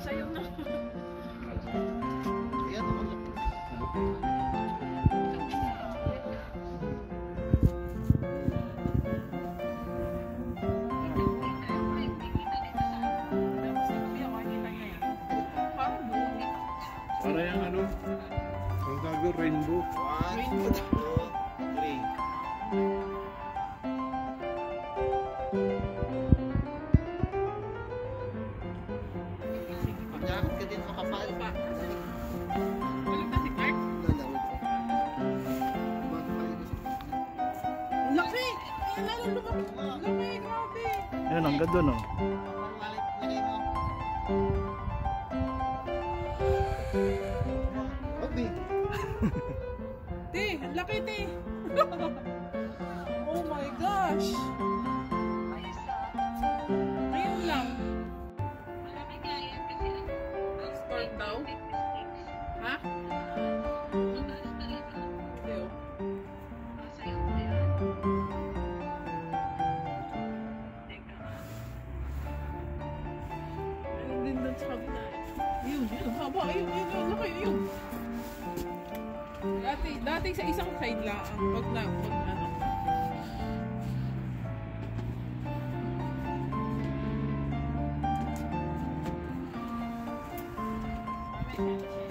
Sayo na. Ayan, naman. Para yung ano, ang gagawin rainbow. 1, 2, 3. Pagkakot ka din makapal pa. Walang na si Clark? Laki! Ayan, lalo lumaki. Laki, grabe. Ayun, ang ganda no. Okay. Te, ang laki te. Oh my gosh. Ngayon lang. Storm daw? Ha? Hindi oh. Ayun din doon sa kabila. Yun, yun. Haba, ayun, yun, yun. Laki, yun. Dati sa isang side lang. Pag ano. Thank you.